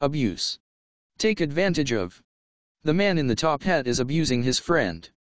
Abuse. Take advantage of. The man in the top hat is abusing his friend.